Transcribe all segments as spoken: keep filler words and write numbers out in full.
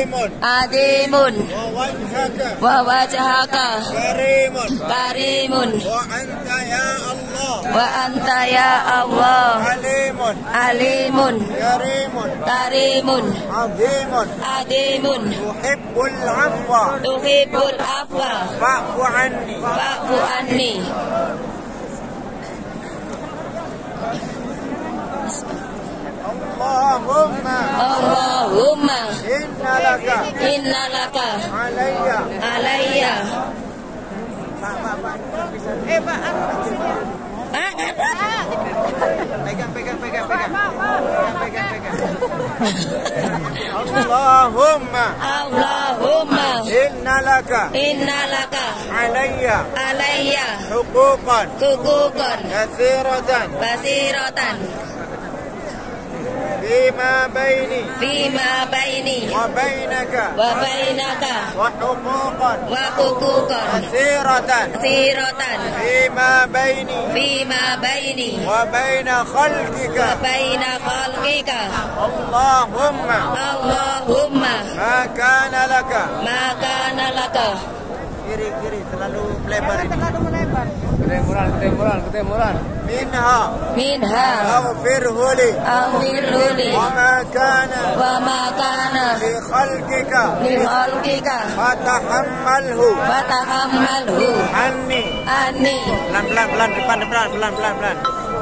Adimun. Wa wajhaka. Karimun. Karimun. Wa anta ya Allah. Wa anta ya Allah. Alimun. Alimun. Karimun. Karimun. Azimun. Adimun. Tuhibbul afwa. Tuhibbul afwa. Fa'fu anni. Fa'fu anni. Allahumma. Allahumma. Inna laka. Inna laka. Alayya. Alayya. Eh Pak, anu maksudnya. Pegang, pegang, pegang, pegang. Pegang, pegang. Allahumma. Allahumma. Inna laka. Inna laka. Alayya. Alayya. Huquqan. Kukukun. Kathiratan. Basiratan. Fima baini. Fima baini. Wa bainaka. Wa bainaka. Wa huquqan. Wa kukukun. Kathiratan. Basiratan. Fima baini. Fima baini. Wa baina Wa khalqika. baina khalqika. Allahumma. Allahumma. Ma kana laka. Ma kana laka. Kiri, kiri. Terlalu melebar ini. Terlalu melebar. Ketemuran, ketemuran, ketemuran. Minha. Minha. Aghfirhu li. Aghfirhu li. Wa ma kana. Wa ma kana. Li khalqika. Li khalqika. Fatahammalhu. Fatahammalhu. Anni. Anni. Pelan, pelan, pelan. Depan, depan. Pelan, pelan, pelan.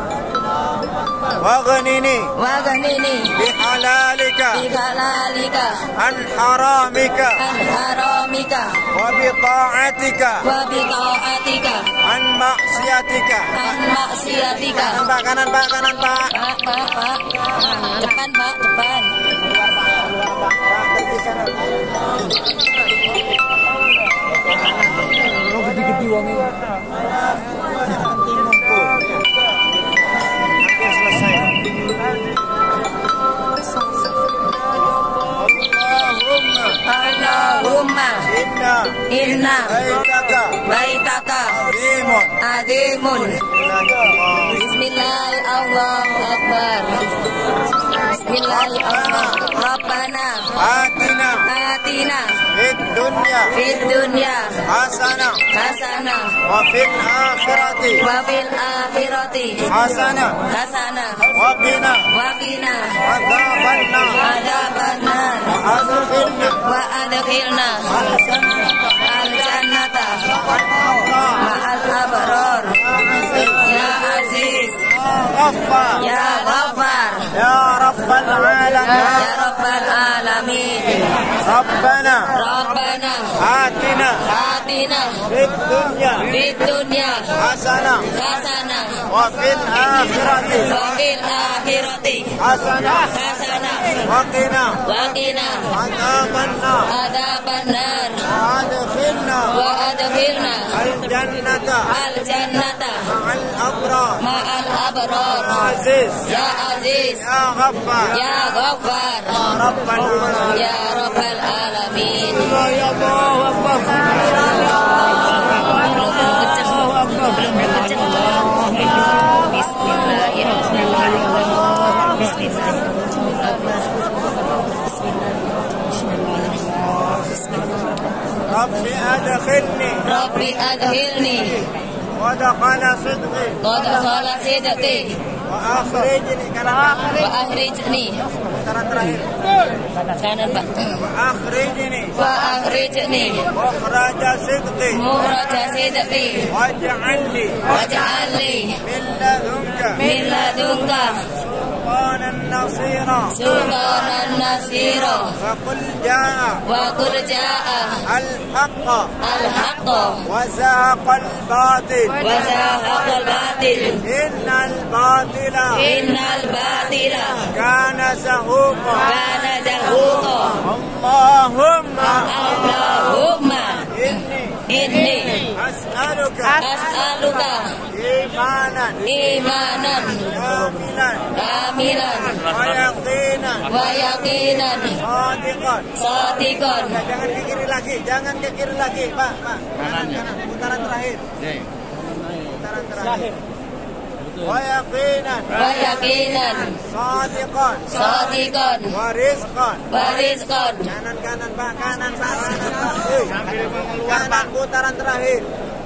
Waghnini. Waganini. Bihalalika. Bihalalika. An haramika. An haramika. Wa bita'atika. Wa bita'atika. An maksiatika. An maksiatika. Kanan pak, kanan pak, kanan pak. Pak, pak, pak. Depan, pak, depan. Oh, gede-gede uangnya. Penting ngumpul. Hampir selesai. Allahumma. Allahumma. Inna. Inna. Baitaka. Baitaka. Azimun. Adimun. Bismillah, Allahu Akbar. Bismillah, Allah. Rabbana. Atina. Atina. Fid dunya. Fid dunya. Hasanah. Hasanah. Wa fil akhirati. Wa fil akhirati. Hasanah. Hasanah. Wa qina. Wa qina. Adzaban nar. Adzaban nar. Adkhilna. Wa adkhilna. Al-jannata. Ma'al abrar. Ya Aziz. Ghaffar. Ya Ghaffar. Ya Rabbal alamin. Ya Rabbal alamin. Rabbana. Rabbana. Atina. Atina. Fid dunya. Fid dunya. Hasanah. Hasanah. Wa fil akhirati. Wa fil akhirati. Hasanah. Hasanah. Wa qina. Wa qina. Adzaban nar. Adzaban nar. Adkhilna. Wa adkhilna. Al-jannata. Al-jannata. Ma'al abrar. Ma'al abrar. Aziz. Ya Aziz. Ya Ghaffar. Ya Ghaffar. Rabbal alamin. Ya Rabbal alamin. Ya Allahu Akbar. Belum kenceng. Belum kenceng. Bismillahirrahmanirrahim. Bismillahirrahmanirrahim. Rabbi adkhilni. Rabbi adkhilni. Wa dakhala sidqi. Qad khala sidqi. Wa akhrijni. Kanan. Wa akhrijni. Putaran terakhir. Kanan, Pak. Wa akhrijni. Wa akhrijni. Mukhraja sidqi. Mukhraja sidqi. Waj'alni. Waj'alni min ladunka. min ladunka sultanan nasira. sultanan nasira. Wa qul jaa Wa qul jaa al-haqqa al-haqq wa zahaqa al-batil. wa zahaqa al-batil. Innal batila Innal batila kana zahuqa. kana zahuqa. Allahumma Allahumma inni inni as'aluka as'aluka imanan imanan kamilan kamilan wa yaqinan wa yaqinan sadiqan. sadiqan. Jangan ke kiri lagi, jangan ke kiri lagi, Pak, Pak. Kanan, kanan, putaran terakhir. Putaran terakhir. ويقينا ويقينا صادقا صادقا ورزقا ورزقا. Kanan kanan Pak, kanan Pak, kanan Pak. Kanan putaran terakhir.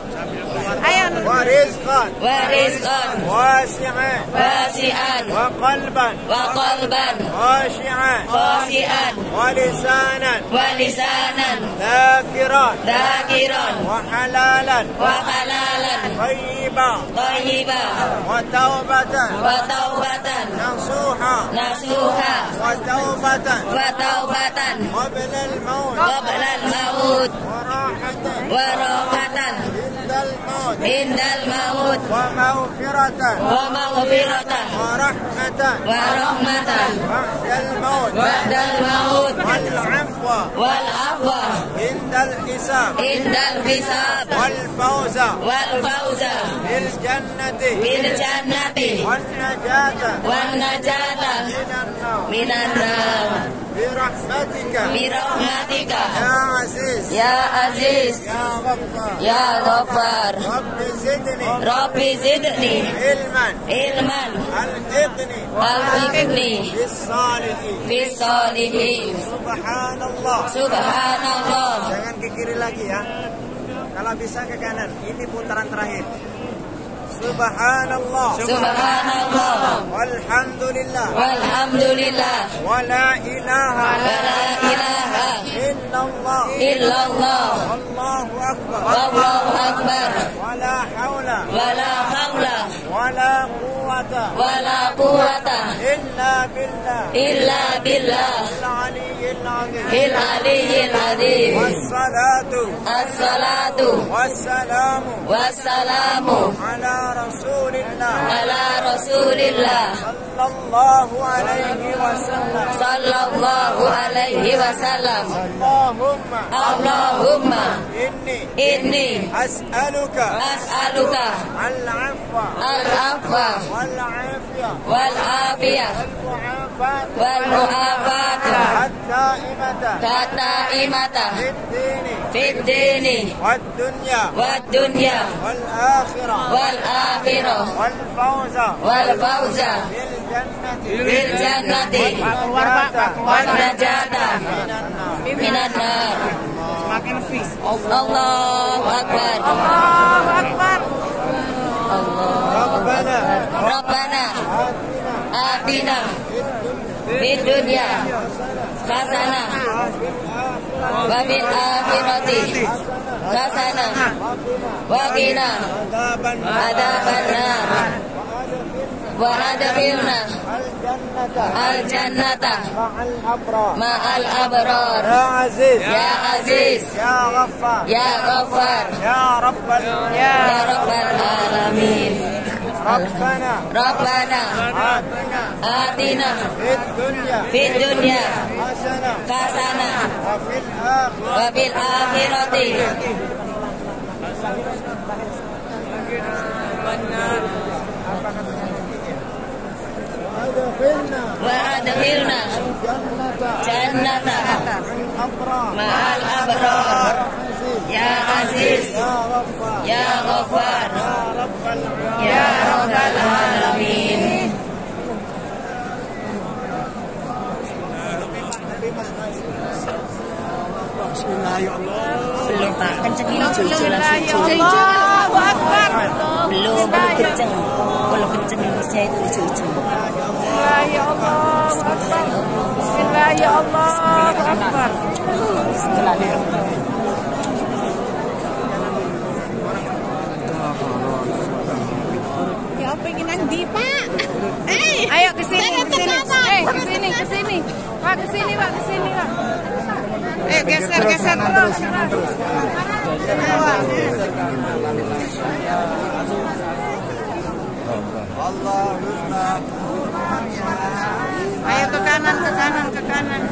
Ayo. Warizqan ورزقا wasi'an واسعا wa qalban وقلبا khashi'an خاشعا wa lisanan ولسانا dhakiran ذاكرا wa halalan وحلالا tayyiban طيبا wa taubatan وتوبة nasuha نصوحا wa taubatan وتوبة qabla al-maut قبل الموت wa rahatan وراحة inda al-maut عند الموت wa maghfiratan ومغفرة wa rahmatan ورحمة ba'da al-maut بعد الموت wal 'afwa والعفو inda al-hisab عند الحساب wal fawza والفوز bil jannati بالجنة wan najata والنجاة minan nar من النار bi rahmatika برحمتك ya aziz يا عزيز ya ghaffar يا غفار rabbi zidni ربي زدني ilman علما alhiqni ألحقني bis salihin في الصالحين subhanallah. سبحان الله. Jangan ke kiri lagi ya. Kalau bisa ke kanan. Ini putaran terakhir. Subhanallah. سبحان الله Walhamdulillah. والحمد لله Wala ilaha ولا إله illallah. إلا الله Allahu akbar. والله أكبر Wala hawla ولا حول wala quwwata ولا قوة illa billah. إلا بالله Al-aliyyil azim. العلي العظيم. Wassalatu الصلاة wassalamu والسلام ala rasulillah. على رسول الله Sallallahu alaihi wasallam. صلى الله عليه وسلم. Allahumma اللهم inni إني as'aluka أسألك al-'afwa العفو wal-'afiyah والعافية wal-mu'afata والمعافاة ad-da'imata الدائمة fid-din في الدين wad-dunya والدنيا wal-akhirah والآخرة wal-fawza والفوز bil-jannati بالجنة wal-najata والنجاة من النار. الله أكبر. Allahu Akbar. Rabbana ربنا atina آتنا في الدنيا حسنة وفي الآخرة حسنة وقنا adzaban عذاب النار وأدخلنا al-jannata الجنة ma'al abrar. مع الأبرار. Ya aziz يا عزيز ya ghaffar يا غفار ya rabbal يا رب العالمين. rabbana ربنا atina آتنا fid dunya في الدنيا hasanah حسنة wa fil akhirati وفي الآخرة adkhilna وأدخلنا jannata جنة abrar. مع الأبرار. يا عزيز Ya ghaffar يا غفار ya rabbal alamin. يا رب العالمين. Bismillah ya Allah. Belum Pak, kencengin cucu langsung cucu. Allahu Akbar. Belum, belum kenceng. Belum kenceng saya itu cucu. Bismillah ya Allah. Bismillah ya Allah. Akbar. Ya pengen di Pak. Eh, ayo ke sini, ke sini. Eh, ke sini, ke sini. Pak, ke sini, Pak, ke sini, Pak. Eh, geser, geser terus. Allahumma Ayo ke kanan, ke kanan, ke kanan.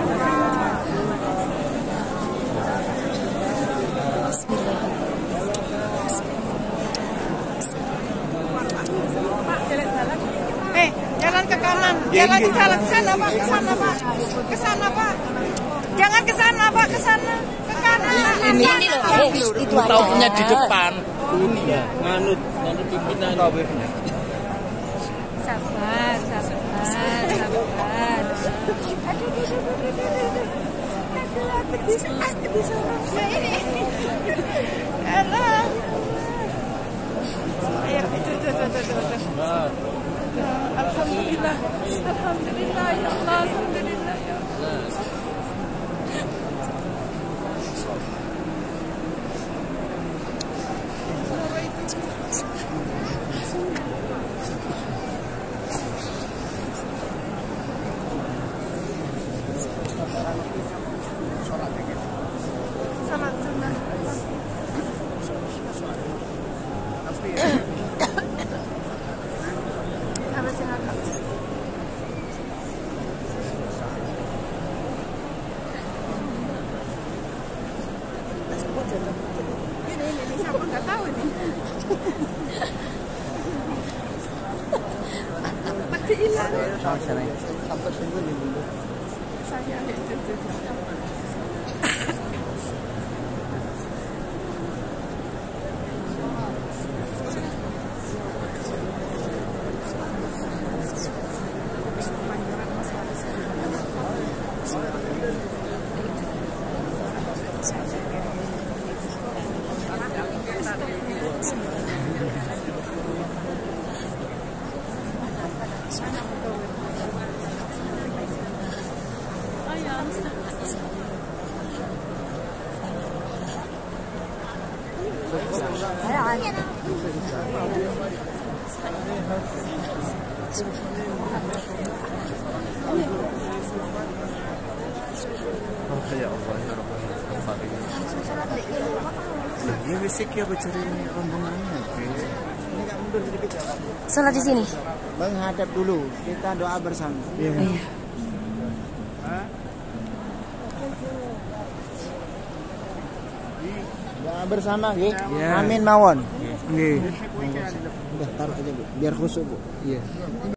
Eh, jalan ke kanan. Jalan ke jalan ke sana, Pak. Ke sana, Pak. Ke sana, Pak. Jangan ke sana, Pak. Ke sana. Ke kanan. Ini loh, eh, itu Taunya di ada. depan. Ini ya, nganut, nganut pimpinan. sabar, sabar, sabar. Aduh, aduh, aduh, aduh, aduh. Aduh, aku bisa, aku bisa ini. Alah. Ayo, itu, itu, itu, itu, itu. Alhamdulillah, alhamdulillah ya Allah, alhamdulillah ya Allah. Salat sunnah. Ini, ini, siapa nggak tahu ini. Mati hilang. Sampai sembuh dulu. Saya itu, itu. Ya Allah ya Rabbal Alamin. Dia bisik ya bercari rombongannya. Ini nggak mundur sedikit ya Pak. Salat di sini. Menghadap dulu, kita doa bersama. Iya. Iya. Doa bersama, nggih. Amin mawon. Nggih. Udah taruh aja Bu, biar khusyuk Bu. Iya.